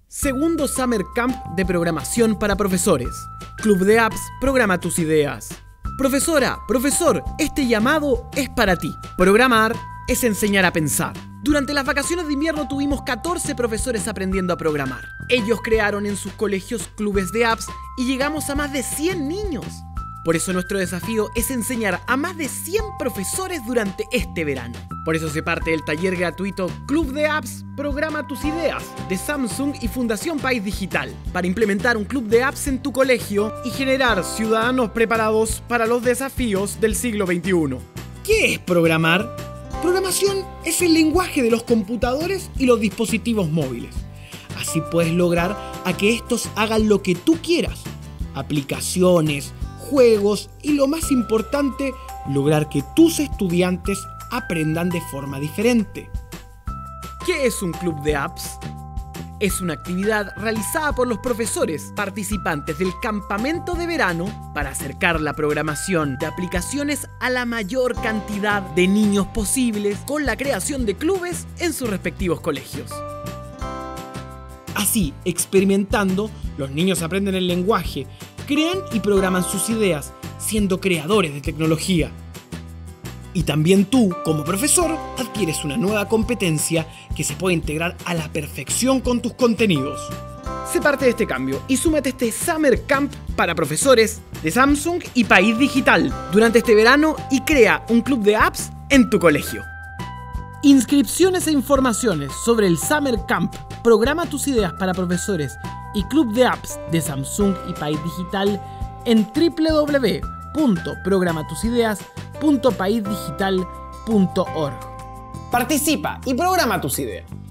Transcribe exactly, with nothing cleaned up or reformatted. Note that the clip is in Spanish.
Segundo Summer Camp de Programación para Profesores. Club de Apps, programa tus ideas. Profesora, profesor, este llamado es para ti. Programar es enseñar a pensar. Durante las vacaciones de invierno tuvimos catorce profesores aprendiendo a programar. Ellos crearon en sus colegios clubes de apps y llegamos a más de cien niños. Por eso nuestro desafío es enseñar a más de cien profesores durante este verano. Por eso se parte del taller gratuito Club de Apps, Programa tus Ideas, de Samsung y Fundación País Digital, para implementar un club de apps en tu colegio y generar ciudadanos preparados para los desafíos del siglo veintiuno. ¿Qué es programar? Programación es el lenguaje de los computadores y los dispositivos móviles. Así puedes lograr a que estos hagan lo que tú quieras. Aplicaciones, juegos y, lo más importante, lograr que tus estudiantes aprendan de forma diferente. ¿Qué es un club de apps? Es una actividad realizada por los profesores participantes del campamento de verano para acercar la programación de aplicaciones a la mayor cantidad de niños posibles con la creación de clubes en sus respectivos colegios. Así, experimentando, los niños aprenden el lenguaje, crean y programan sus ideas, siendo creadores de tecnología. Y también tú, como profesor, adquieres una nueva competencia que se puede integrar a la perfección con tus contenidos. Sé parte de este cambio y súmate a este Summer Camp para profesores de Samsung y País Digital durante este verano y crea un club de apps en tu colegio. Inscripciones e informaciones sobre el Summer Camp, Programa tus Ideas para Profesores y Club de Apps de Samsung y País Digital en w w w punto programa tus ideas punto país digital punto org. Participa y programa tus ideas.